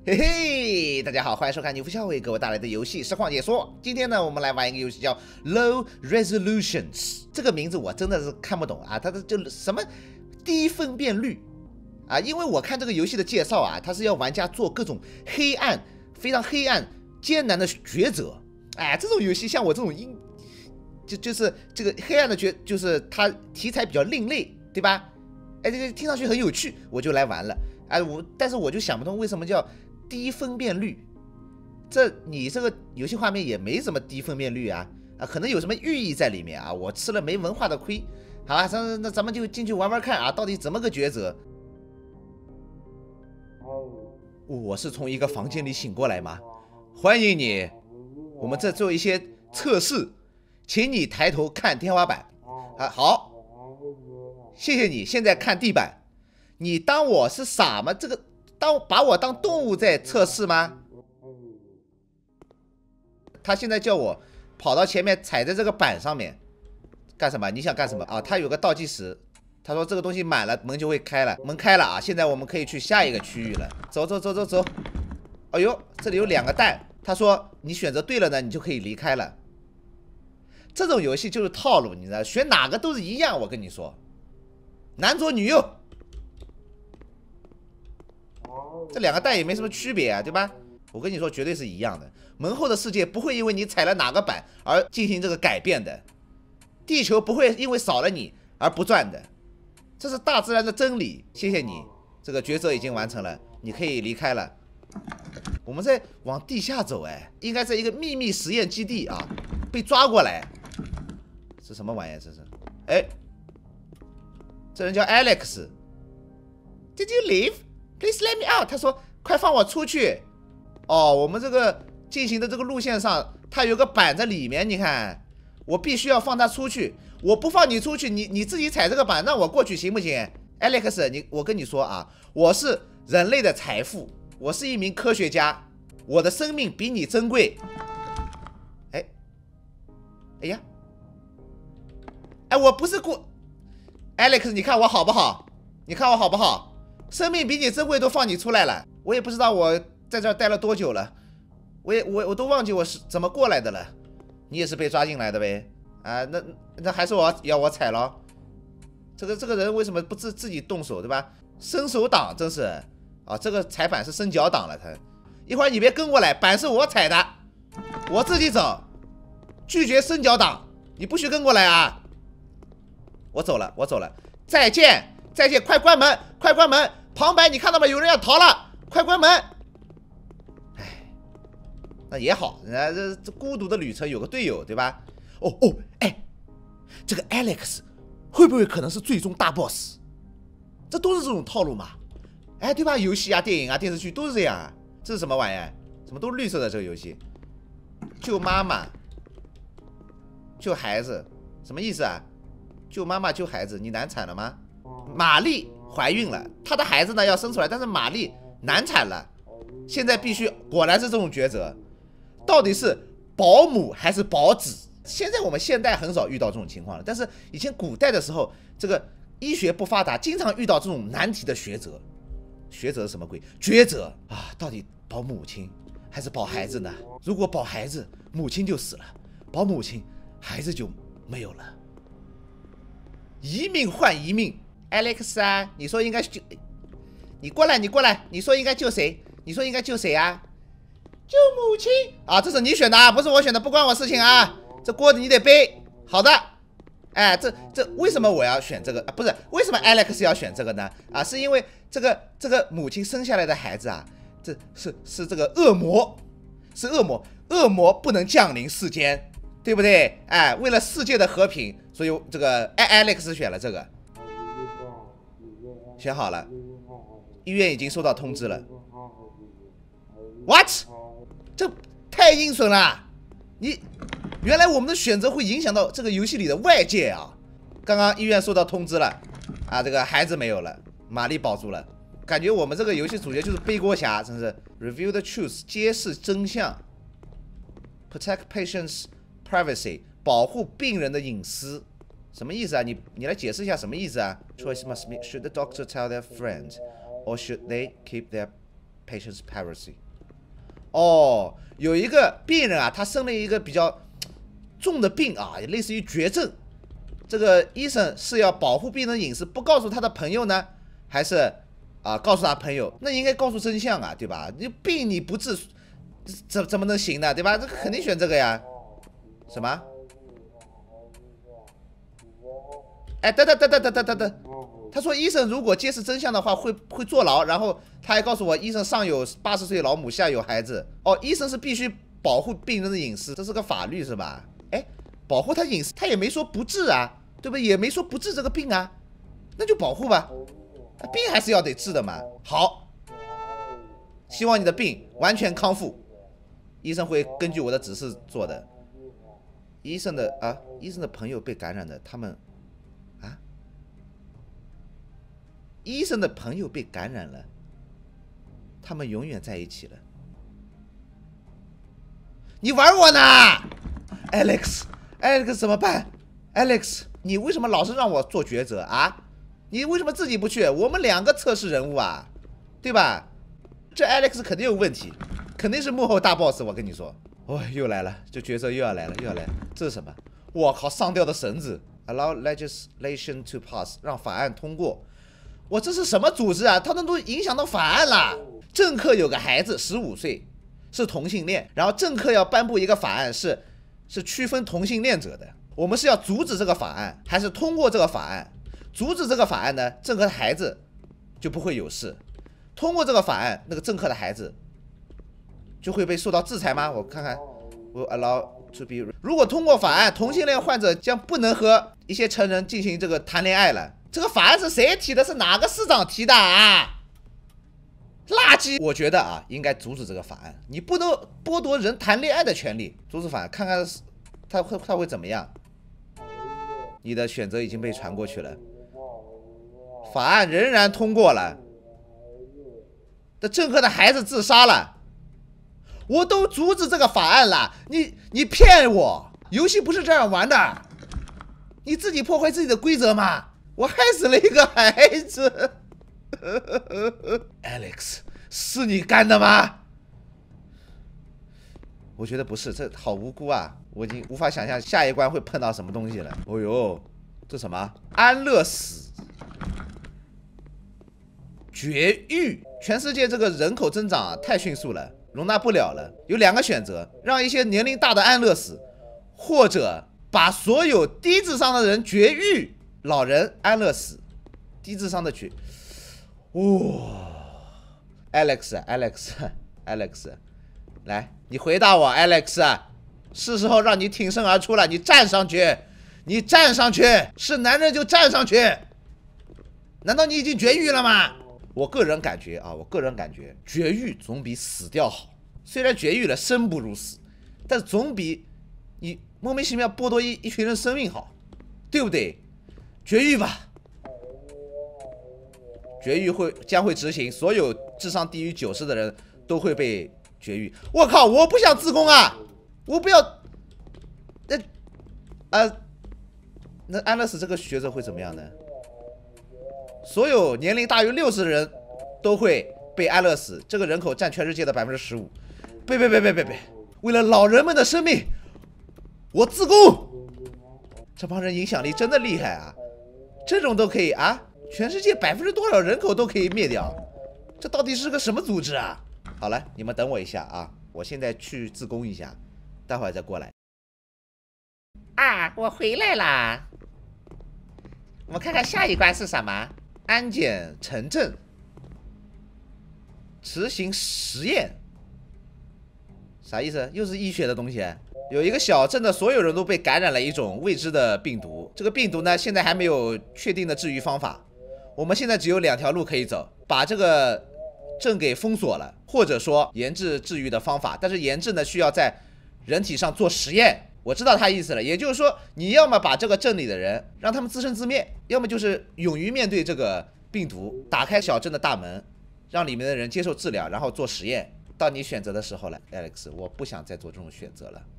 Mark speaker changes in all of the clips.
Speaker 1: 嘿嘿，大家好，欢迎收看牛夫笑为各位带来的游戏实况解说。今天呢，我们来玩一个游戏叫 Low Resolutions。这个名字我真的是看不懂啊，它的就什么低分辨率啊？因为我看这个游戏的介绍啊，它是要玩家做各种黑暗、非常黑暗、艰难的抉择。哎，这种游戏像我这种就是这个黑暗的就是它题材比较另类，对吧？哎，这个听上去很有趣，我就来玩了。哎，但是我就想不通为什么叫低分辨率，你这个游戏画面也没什么低分辨率啊，可能有什么寓意在里面啊，我吃了没文化的亏。好吧，那咱们就进去玩玩看啊，到底怎么个抉择？我是从一个房间里醒过来吗？欢迎你，我们这做一些测试，请你抬头看天花板。啊，好，谢谢你。现在看地板，你当我是傻吗？把我当动物在测试吗？他现在叫我跑到前面踩在这个板上面干什么？你想干什么啊？他有个倒计时，他说这个东西满了门就会开了，门开了啊！现在我们可以去下一个区域了，走。哎呦，这里有2个蛋，他说你选择对了呢，你就可以离开了。这种游戏就是套路，你知道，选哪个都是一样。我跟你说，男左女右。这2个蛋也没什么区别啊，对吧？我跟你说，绝对是一样的。门后的世界不会因为你踩了哪个板而进行这个改变的，地球不会因为少了你而不转的，这是大自然的真理。谢谢你，这个抉择已经完成了，你可以离开了。我们在往地下走，哎，应该在一个秘密实验基地啊，被抓过来。是什么玩意？这是？哎，这人叫 Alex。Did you leave?Please let me out。他说：“快放我出去！”哦，我们这个进行的这个路线上，它有个板在里面，你看，我必须要放他出去。我不放你出去，你自己踩这个板，让我过去行不行 ？Alex，我跟你说啊，我是人类的财富，我是一名科学家，我的生命比你珍贵。哎呀，哎，我不是Alex，你看我好不好？你看我好不好？生命比你珍贵，都放你出来了。我也不知道我在这儿待了多久了，我都忘记我是怎么过来的了。你也是被抓进来的呗？啊，那还是要我踩了。这个人为什么不自己动手，对吧？伸手党真是啊，这个踩板是伸脚党了。他一会儿你别跟过来，板是我踩的，我自己走。拒绝伸脚党，你不许跟过来啊！我走了，再见，快关门，快关门！旁白，你看到吗？有人要逃了，快关门！哎，那也好，人家这孤独的旅程有个队友，对吧？哎，这个 Alex 会不会可能是最终大 boss？ 这都是这种套路嘛？哎，对吧？游戏啊、电影啊、电视剧都是这样啊。这是什么玩意儿？怎么都是绿色的这个游戏？救妈妈，救孩子，什么意思啊？救妈妈救孩子，你难产了吗？玛丽怀孕了，她的孩子呢要生出来，但是玛丽难产了，现在必须，果然是这种抉择，到底是保姆还是保子？现在我们现代很少遇到这种情况了，但是以前古代的时候，这个医学不发达，经常遇到这种难题的抉择。抉择是什么鬼？抉择啊，到底保母亲还是保孩子呢？如果保孩子，母亲就死了；保母亲，孩子就没有了。一命换一命。Alex 啊，你说应该救你过来，你说应该救谁？你说应该救谁啊？救母亲啊！这是你选的啊，不是我选的，不关我事情啊，这锅你得背。好的，哎，这为什么我要选这个？不是，为什么 Alex 要选这个呢？啊，是因为这个母亲生下来的孩子啊，这是这个恶魔，是恶魔，恶魔不能降临世间，对不对？哎，为了世界的和平，所以这个 Alex 选了这个。选好了，医院已经收到通知了。What？ 这太阴损了！原来我们的选择会影响到这个游戏里的外界啊！刚刚医院收到通知了，啊，这个孩子没有了，玛丽保住了。感觉我们这个游戏主角就是背锅侠，真是 Reveal the truth， 揭示真相 ，Protect patients' privacy， 保护病人的隐私。什么意思啊？你来解释一下什么意思啊 ？Choice must be: should the doctor tell their friend, or should they keep their patient's palsy。哦，有一个病人啊，他生了一个比较重的病啊，也类似于绝症。这个医生是要保护病人隐私，不告诉他的朋友呢，还是告诉他朋友？那应该告诉真相啊，对吧？你病你不治，怎么能行呢？对吧？这个肯定选这个呀。什么？哎，等，他说医生如果揭示真相的话会坐牢，然后他还告诉我，医生上有80岁老母，下有孩子。哦，医生是必须保护病人的隐私，这是个法律是吧？哎，保护他隐私，他也没说不治啊，对不对？也没说不治这个病啊，那就保护吧，病还是要得治的嘛。好，希望你的病完全康复，医生会根据我的指示做的。医生的朋友被感染的，他们医生的朋友被感染了，他们永远在一起了。你玩我呢 ，Alex 怎么办 ？Alex， 你为什么老是让我做抉择啊？你为什么自己不去？我们2个测试人物啊，对吧？这 Alex 肯定有问题，肯定是幕后大 boss。我跟你说，又来了，这角色又要来了。这是什么？我靠，上吊的绳子 ，allow legislation to pass， 让法案通过。我这是什么组织啊？他们都影响到法案了。政客有个孩子15岁，是同性恋，然后政客要颁布一个法案，是区分同性恋者的。我们是要阻止这个法案，还是通过这个法案？阻止这个法案呢，政客的孩子就不会有事；通过这个法案，那个政客的孩子就会被受到制裁吗？我看看，我 allow to be。如果通过法案，同性恋患者将不能和一些成人进行这个谈恋爱了。这个法案是谁提的？是哪个市长提的啊？垃圾！我觉得啊，应该阻止这个法案。你不能剥夺人谈恋爱的权利。阻止法案，看看他会怎么样？你的选择已经被传过去了，法案仍然通过了。这政客的孩子自杀了，我都阻止这个法案了，你骗我！游戏不是这样玩的，你自己破坏自己的规则吗？我害死了一个孩子，Alex， 是你干的吗？我觉得不是，这好无辜啊！我已经无法想象下一关会碰到什么东西了。哦呦，这什么？安乐死、绝育，全世界这个人口增长太迅速了，容纳不了了。有2个选择：让一些年龄大的安乐死，或者把所有低智商的人绝育。老人安乐死，低智商的绝，Alex， 来，你回答我 ，Alex， 是时候让你挺身而出了，你站上去，是男人就站上去。难道你已经绝育了吗？我个人感觉，绝育总比死掉好。虽然绝育了生不如死，但是总比你莫名其妙剥夺一群人生命好，对不对？绝育吧，绝育将会执行，所有智商低于90的人都会被绝育。我靠，我不想自宫啊，我不要。那安乐死这个抉择会怎么样呢？所有年龄大于60的人都会被安乐死，这个人口占全世界的15%。别！为了老人们的生命，我自宫。这帮人影响力真的厉害啊！这种都可以啊！全世界多少人口都可以灭掉，这到底是个什么组织啊？好了，你们等我一下啊，我现在去自宫一下，待会儿再过来。我回来啦！我们看看下一关是什么？安检城镇，执行实验，啥意思？又是医学的东西。有一个小镇的所有人都被感染了一种未知的病毒，这个病毒呢，现在还没有确定的治愈方法。我们现在只有2条路可以走：把这个镇给封锁了，或者说研制治愈的方法。但是研制呢，需要在人体上做实验。我知道他意思了，也就是说，你要么把这个镇里的人让他们自生自灭，要么就是勇于面对这个病毒，打开小镇的大门，让里面的人接受治疗，然后做实验。到你选择的时候了 ，Alex， 我不想再做这种选择了。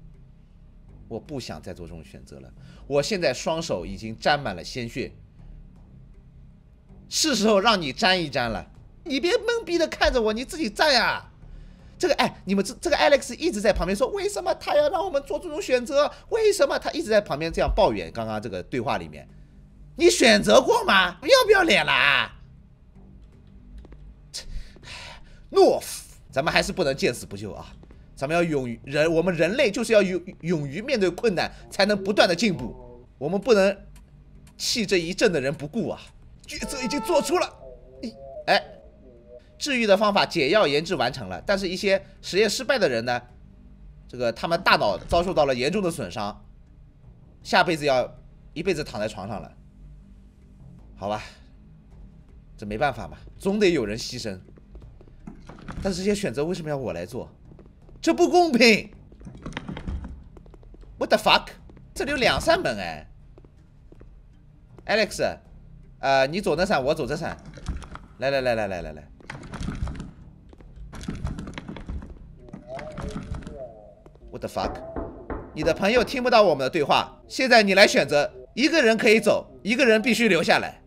Speaker 1: 我现在双手已经沾满了鲜血，是时候让你沾一沾了。 你别懵逼的看着我，你自己站呀。这个你们这个 Alex 一直在旁边说，为什么他要让我们做这种选择？为什么他一直在旁边这样抱怨？刚刚这个对话里面，你选择过吗？要不要脸了啊？懦夫，咱们还是不能见死不救啊！咱们要我们人类就是要勇于面对困难，才能不断的进步。我们不能弃这一阵的人不顾啊！抉择已经做出了，治愈的方法解药研制完成了，但是一些实验失败的人呢，这个他们大脑遭受到了严重的损伤，下辈子要一辈子躺在床上了。好吧，这没办法嘛，总得有人牺牲。但是这些选择为什么要我来做？这不公平 ！What the fuck？ 这里有2扇门Alex， 你走那扇，我走这扇。来。What the fuck？ 你的朋友听不到我们的对话，现在你来选择，一个人可以走，一个人必须留下来。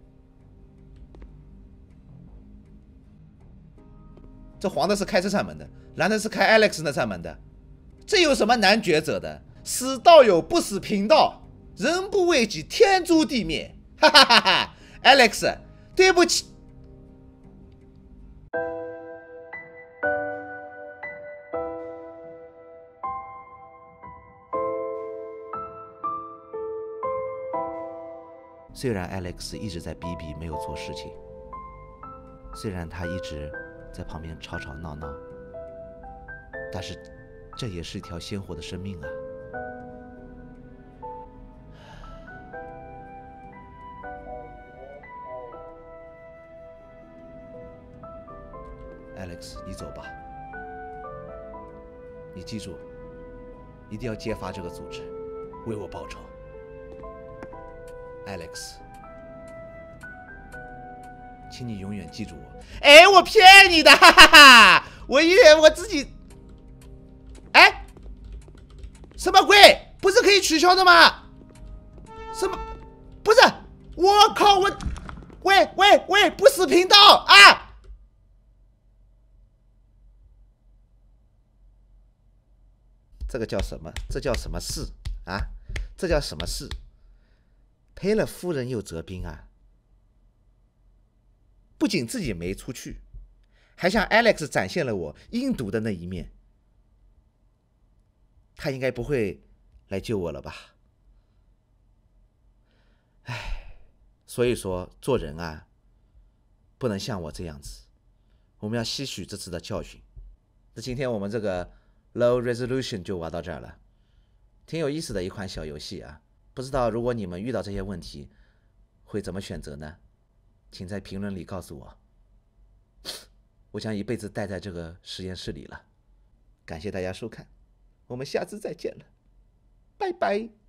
Speaker 1: 这黄的是开这扇门的，蓝的是开 Alex 那扇门的，这有什么难抉择的？死道友不死贫道，人不为己，天诛地灭。哈哈哈哈 ！Alex， 对不起。虽然 Alex 一直在逼没有做事情，虽然他一直在旁边吵吵闹闹，但是这也是一条鲜活的生命啊。Alex， 你走吧，你记住，一定要揭发这个组织，为我报仇。Alex， 请你永远记住我。我骗你的，哈哈哈！我自己，什么鬼？不是可以取消的吗？什么？不是，我靠！喂，不死贫道啊！这个叫什么？这叫什么事啊？这叫什么事？赔了夫人又折兵啊！不仅自己没出去，还向 Alex 展现了我阴毒的那一面。他应该不会来救我了吧？所以说做人啊，不能像我这样子，我们要吸取这次的教训。那今天我们这个 Low Resolution 就玩到这儿了，挺有意思的一款小游戏啊。不知道如果你们遇到这些问题，会怎么选择呢？请在评论里告诉我。我将一辈子待在这个实验室里了。感谢大家收看，我们下次再见了，拜拜。